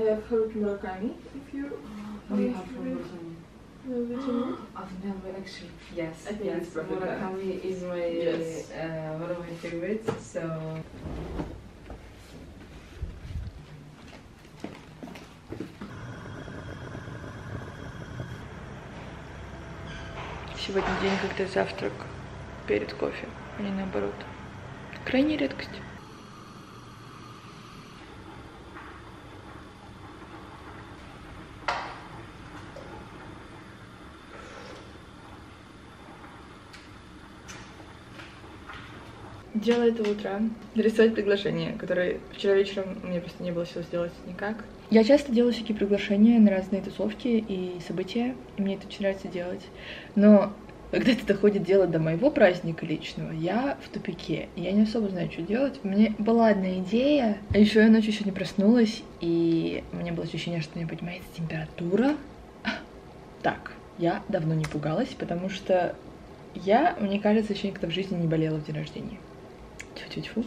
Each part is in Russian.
have Haruki Murakami if you have Murakami. I've never actually. Yes, I think it's perfect. Murakami is my one of my favorites. So. Сегодня день, когда завтрак перед кофе, а не наоборот. Крайняя редкость. Делаю это утром. Нарисовать приглашение, которое вчера вечером у меня просто не было сил сделать никак. Я часто делаю всякие приглашения на разные тусовки и события, и мне это очень нравится делать. Но когда это доходит дело до моего праздника личного, я в тупике. Я не особо знаю, что делать. У меня была одна идея, а еще я ночью сегодня проснулась, и у меня было ощущение, что не поднимается температура. Так, я давно не пугалась, потому что мне кажется, еще никогда в жизни не болела в день рождения. Тьфу-тьфу-тьфу.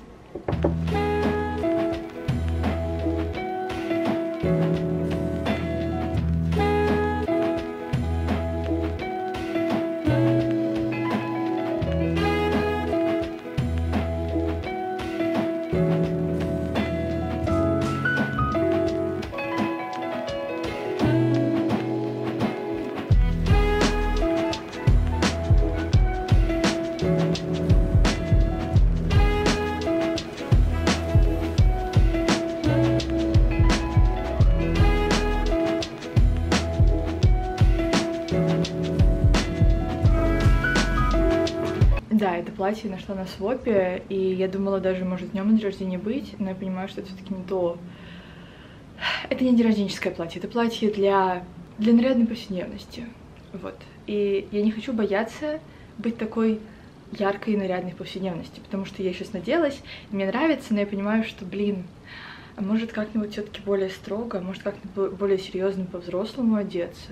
Да, это платье нашла на свопе, и я думала даже, может, днем день рождения быть, но я понимаю, что это все-таки не то. Это не день-рожденческое платье, это платье для нарядной повседневности. Вот. И я не хочу бояться быть такой яркой и нарядной в повседневности, потому что я сейчас наделась, и мне нравится, но я понимаю, что, блин, а может как-нибудь все-таки более строго, а может как-нибудь более серьезно по-взрослому одеться.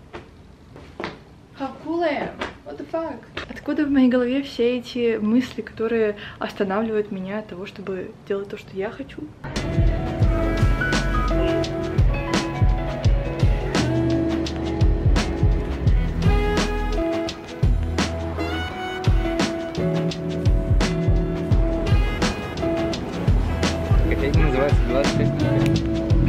How cool I am? What the fuck? Откуда в моей голове все эти мысли, которые останавливают меня от того, чтобы делать то, что я хочу? Как это называется? 26.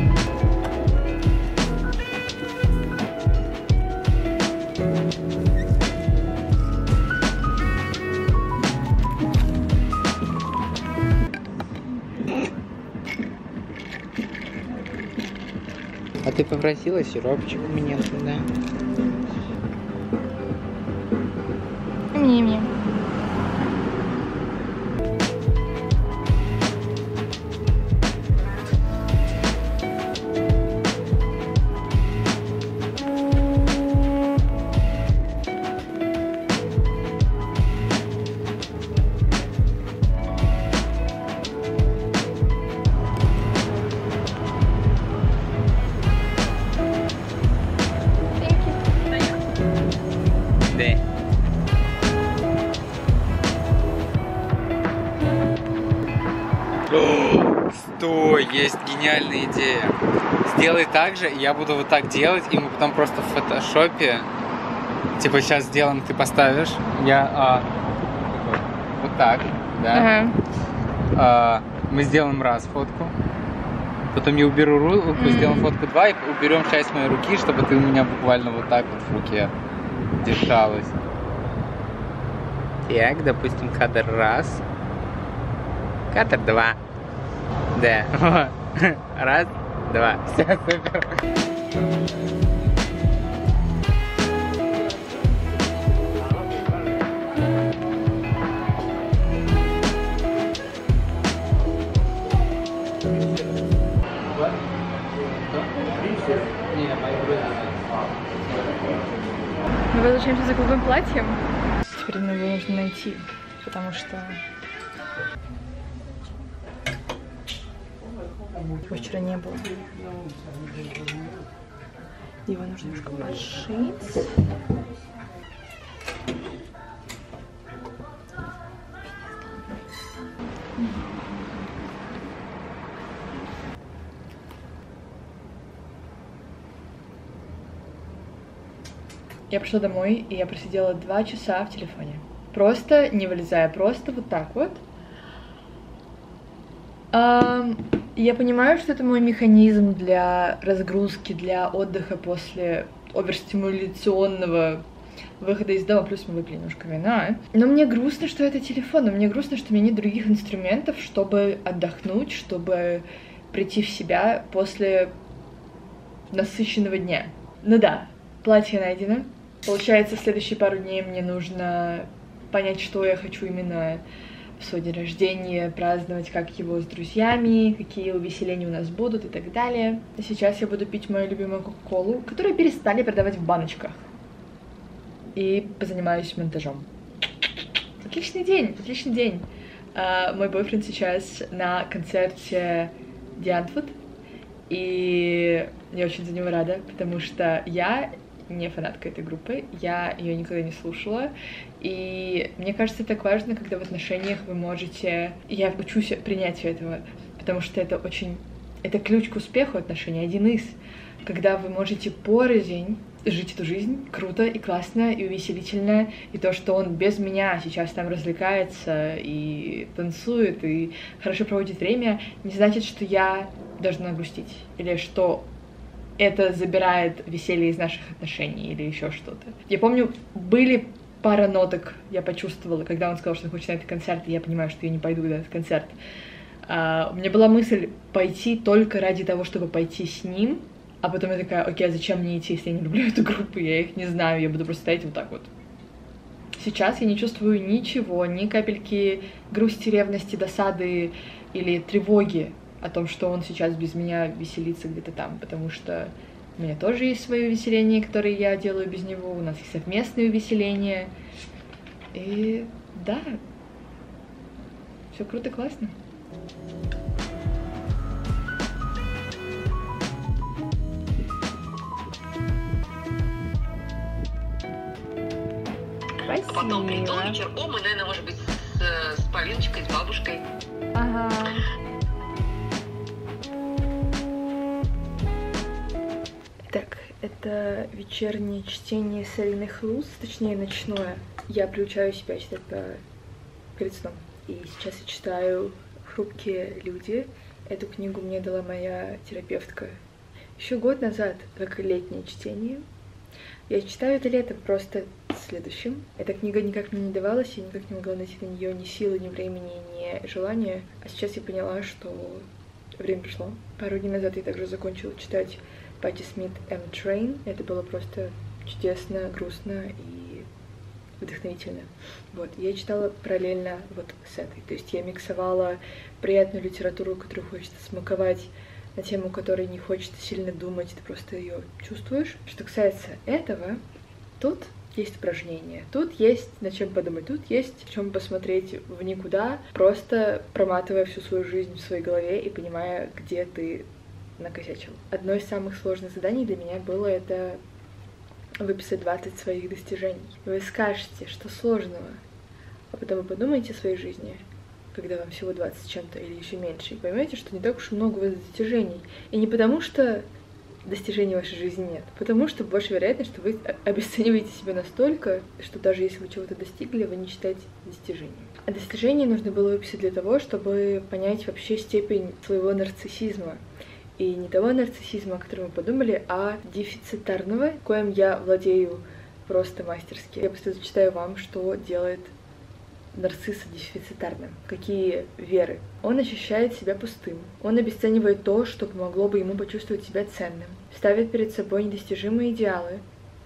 А ты попросила сиропчик мне туда? Не-не. Стой, есть гениальная идея. Сделай так же, я буду вот так делать, и мы потом просто в фотошопе, типа сейчас сделаем, ты поставишь, я вот так, да. Мы сделаем раз фотку, потом я уберу руку, сделаем фотку 2 и уберем часть моей руки, чтобы ты у меня буквально вот так вот в руке держалась. Так, допустим, кадр 1, кадр 2. Да. 1, 2. Все, супер. Мы возвращаемся за голубым платьем. Теперь мне его нужно найти, потому что его вчера не было. Его нужно немножко подшить. Я пришла домой, и я просидела 2 часа в телефоне. Просто не вылезая, просто вот так вот. Я понимаю, что это мой механизм для разгрузки, для отдыха после оверстимуляционного выхода из дома, плюс мы выпили немножко вина. Но мне грустно, что это телефон, но мне грустно, что у меня нет других инструментов, чтобы отдохнуть, чтобы прийти в себя после насыщенного дня. Ну да, платье найдено. Получается, в следующие пару дней мне нужно понять, что я хочу именно в свой день рождения, праздновать, как его с друзьями, какие увеселения у нас будут и так далее. И сейчас я буду пить мою любимую кока-колу, которую перестали продавать в баночках. И позанимаюсь монтажом. Отличный день, отличный день. Мой бойфренд сейчас на концерте Диантвуд, и я очень за него рада, потому что я не фанатка этой группы, я ее никогда не слушала, и мне кажется, так важно, когда в отношениях вы можете... Я учусь принятию этого, потому что это очень... Это ключ к успеху отношений, один из. Когда вы можете порознь жить эту жизнь круто и классно и увеселительно, и то, что он без меня сейчас там развлекается и танцует, и хорошо проводит время, не значит, что я должна грустить, или что это забирает веселье из наших отношений или еще что-то. Я помню, были пара ноток, я почувствовала, когда он сказал, что он хочет на этот концерт, и я понимаю, что я не пойду на этот концерт. У меня была мысль пойти только ради того, чтобы пойти с ним, а потом я такая, окей, а зачем мне идти, если я не люблю эту группу, я их не знаю, я буду просто стоять вот так вот. Сейчас я не чувствую ничего, ни капельки грусти, ревности, досады или тревоги о том, что он сейчас без меня веселится где-то там, потому что у меня тоже есть свои увеселения, которые я делаю без него, у нас есть совместные увеселения. И да, все круто, классно. Спасибо. А потом приду вечерком, и, наверное, может быть, с Полиночкой, с бабушкой. Ага. Так, это вечернее чтение Сарины Хлус, точнее ночное. Я приучаю себя читать перед сном. И сейчас я читаю «Хрупкие люди». Эту книгу мне дала моя терапевтка еще год назад, как летнее чтение. Я читаю это летом просто следующим. Эта книга никак мне не давалась, я никак не могла найти на нее ни силы, ни времени, ни желания. А сейчас я поняла, что время пришло. Пару дней назад я также закончила читать Патти Смит «M-Train». Это было просто чудесно, грустно и вдохновительно. Вот, я читала параллельно вот с этой. То есть я миксовала приятную литературу, которую хочется смаковать, на тему которой не хочется сильно думать, ты просто ее чувствуешь. Что касается этого, тут есть упражнения, тут есть над чем подумать, тут есть в чем посмотреть в никуда, просто проматывая всю свою жизнь в своей голове и понимая, где ты накосячил. Одно из самых сложных заданий для меня было это выписать 20 своих достижений. Вы скажете, что сложного, а потом вы подумаете о своей жизни, когда вам всего 20 с чем-то или еще меньше, и поймете, что не так уж и много у вас достижений. И не потому, что достижений в вашей жизни нет, потому что больше вероятность, что вы обесцениваете себя настолько, что даже если вы чего-то достигли, вы не считаете достижением. А достижения нужно было выписать для того, чтобы понять вообще степень своего нарциссизма. И не того нарциссизма, о котором мы подумали, а дефицитарного, коим я владею просто мастерски. Я просто зачитаю вам, что делает нарцисса дефицитарным. Какие веры. Он ощущает себя пустым. Он обесценивает то, что помогло бы ему почувствовать себя ценным. Ставит перед собой недостижимые идеалы.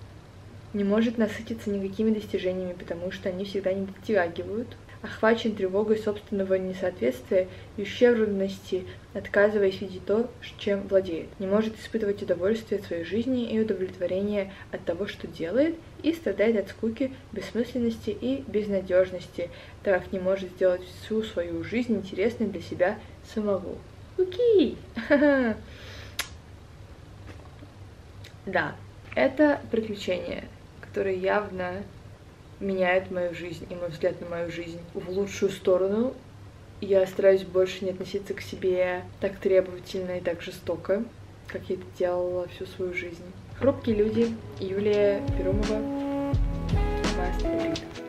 Не может насытиться никакими достижениями, потому что они всегда не дотягивают. Охвачен тревогой собственного несоответствия и ущербности, отказываясь видеть то, чем владеет. Не может испытывать удовольствие от своей жизни и удовлетворение от того, что делает, и страдает от скуки, бессмысленности и безнадежности, так как не может сделать всю свою жизнь интересной для себя самого. Окей! Да, это приключение, которое явно меняет мою жизнь и мой взгляд на мою жизнь в лучшую сторону. Я стараюсь больше не относиться к себе так требовательно и так жестоко, как я это делала всю свою жизнь. «Хрупкие люди», Юлия Перумова. вас творит.